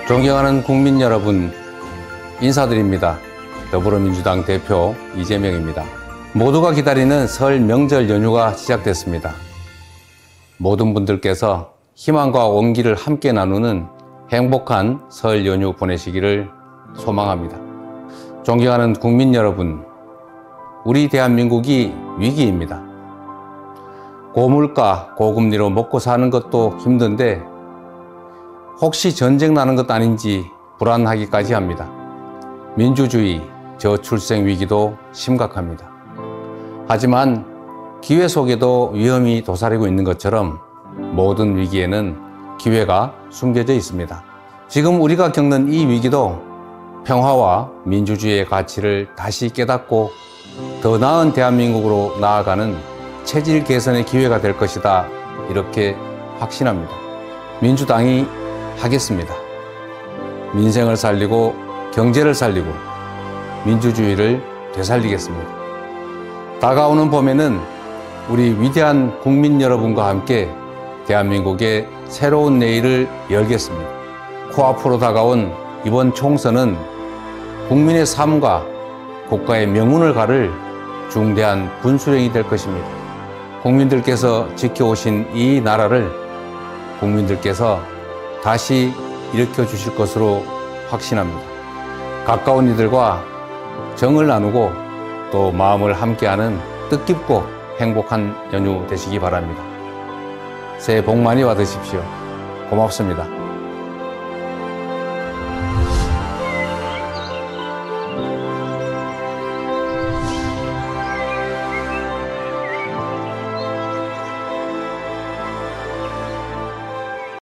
존경하는 국민 여러분, 인사드립니다. 더불어민주당 대표 이재명입니다. 모두가 기다리는 설 명절 연휴가 시작됐습니다. 모든 분들께서 희망과 온기를 함께 나누는 행복한 설 연휴 보내시기를 소망합니다. 존경하는 국민 여러분, 우리 대한민국이 위기입니다. 고물가, 고금리로 먹고 사는 것도 힘든데 혹시 전쟁 나는 것 아닌지 불안하기까지 합니다. 민주주의, 저출생 위기도 심각합니다. 하지만 기회 속에도 위험이 도사리고 있는 것처럼 모든 위기에는 기회가 숨겨져 있습니다. 지금 우리가 겪는 이 위기도 평화와 민주주의의 가치를 다시 깨닫고 더 나은 대한민국으로 나아가는 체질 개선의 기회가 될 것이다, 이렇게 확신합니다. 민주당이 하겠습니다. 민생을 살리고 경제를 살리고 민주주의를 되살리겠습니다. 다가오는 봄에는 우리 위대한 국민 여러분과 함께 대한민국의 새로운 내일을 열겠습니다. 코앞으로 다가온 이번 총선은 국민의 삶과 국가의 명운을 가를 중대한 분수령이 될 것입니다. 국민들께서 지켜오신 이 나라를 국민들께서 다시 일으켜 주실 것으로 확신합니다. 가까운 이들과 정을 나누고 또 마음을 함께하는 뜻깊고 행복한 연휴 되시기 바랍니다. 새해 복 많이 받으십시오. 고맙습니다.